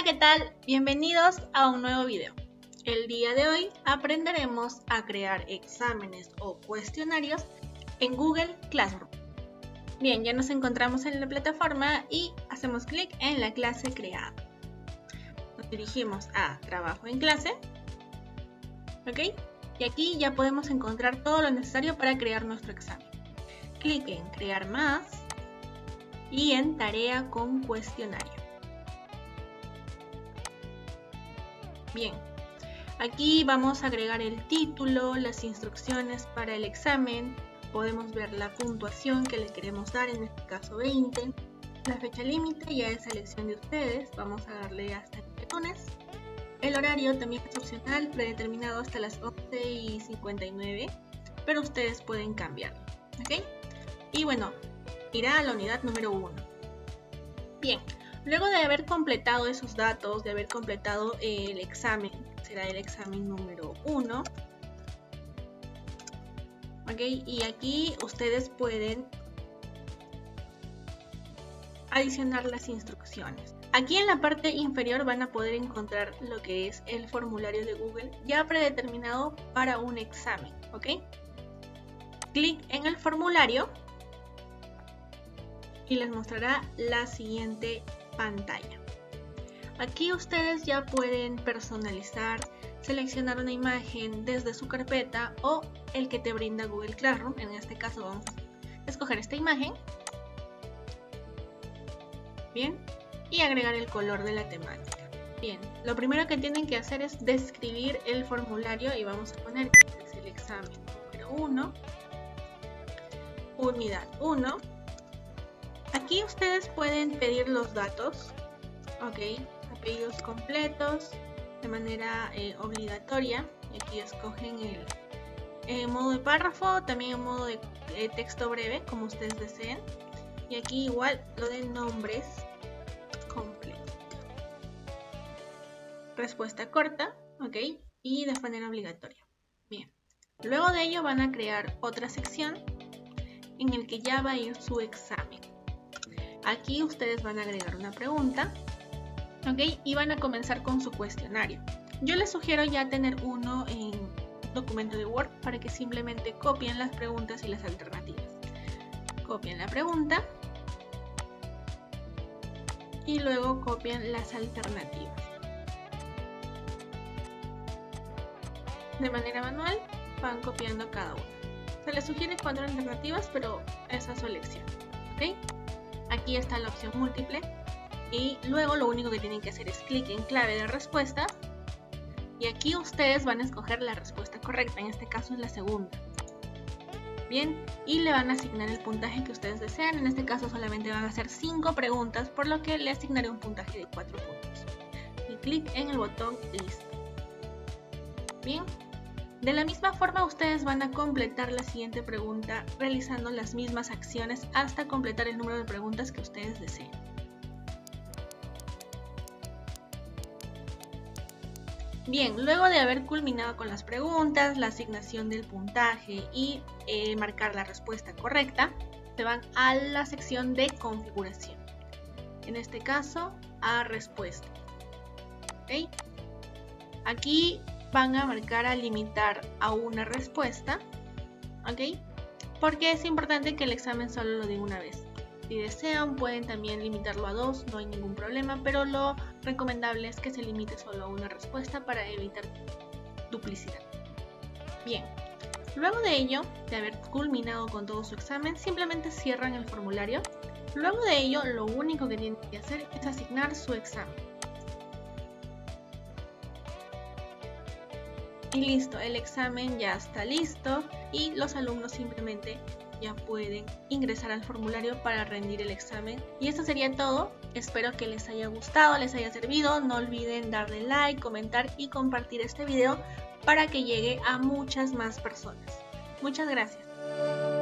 Hola, ¿qué tal? Bienvenidos a un nuevo video. El día de hoy aprenderemos a crear exámenes o cuestionarios en Google Classroom. Bien, ya nos encontramos en la plataforma y hacemos clic en la clase creada. Nos dirigimos a Trabajo en clase. ¿Ok? Y aquí ya podemos encontrar todo lo necesario para crear nuestro examen. Clic en Crear más y en Tarea con cuestionario. Bien, aquí vamos a agregar el título, las instrucciones para el examen, podemos ver la puntuación que le queremos dar, en este caso 20, la fecha límite ya es elección de ustedes, vamos a darle hasta el lunes, el horario también es opcional, predeterminado hasta las 11:59, pero ustedes pueden cambiarlo, ¿ok? Y bueno, irá a la unidad número 1. Bien. Luego de haber completado esos datos, de haber completado el examen, será el examen número 1. ¿Ok? Y aquí ustedes pueden adicionar las instrucciones. Aquí en la parte inferior van a poder encontrar lo que es el formulario de Google ya predeterminado para un examen. ¿Ok? Clic en el formulario y les mostrará la siguiente pantalla. Aquí ustedes ya pueden personalizar, seleccionar una imagen desde su carpeta o el que te brinda Google Classroom. En este caso vamos a escoger esta imagen. Bien, y agregar el color de la temática. Bien, lo primero que tienen que hacer es describir el formulario y vamos a poner que es el examen número 1, unidad 1. Aquí ustedes pueden pedir los datos, ok, apellidos completos de manera obligatoria. Aquí escogen el modo de párrafo, también el modo de texto breve, como ustedes deseen. Y aquí igual lo de nombres completos. Respuesta corta, ok, y de manera obligatoria. Bien, luego de ello van a crear otra sección en el que ya va a ir su examen. Aquí ustedes van a agregar una pregunta, ¿ok? Y van a comenzar con su cuestionario. Yo les sugiero ya tener uno en un documento de Word para que simplemente copien las preguntas y las alternativas. Copien la pregunta y luego copien las alternativas. De manera manual van copiando cada una. Se les sugiere 4 alternativas, pero esa es su elección, ¿ok? Aquí está la opción múltiple y luego lo único que tienen que hacer es clic en clave de respuesta y aquí ustedes van a escoger la respuesta correcta, en este caso es la segunda. Bien, y le van a asignar el puntaje que ustedes desean, en este caso solamente van a hacer 5 preguntas, por lo que le asignaré un puntaje de 4 puntos. Y clic en el botón listo. Bien. De la misma forma ustedes van a completar la siguiente pregunta realizando las mismas acciones hasta completar el número de preguntas que ustedes deseen. Bien, luego de haber culminado con las preguntas, la asignación del puntaje y marcar la respuesta correcta, se van a la sección de configuración. En este caso, a respuesta. ¿Okay? Aquí van a marcar a limitar a una respuesta, ¿ok? Porque es importante que el examen solo lo diga una vez. Si desean pueden también limitarlo a 2, no hay ningún problema, pero lo recomendable es que se limite solo a una respuesta para evitar duplicidad. Bien, luego de ello, de haber culminado con todo su examen, simplemente cierran el formulario. Luego de ello, lo único que tienen que hacer es asignar su examen. Y listo, el examen ya está listo y los alumnos simplemente ya pueden ingresar al formulario para rendir el examen. Y esto sería todo. Espero que les haya gustado, les haya servido. No olviden darle like, comentar y compartir este video para que llegue a muchas más personas. Muchas gracias.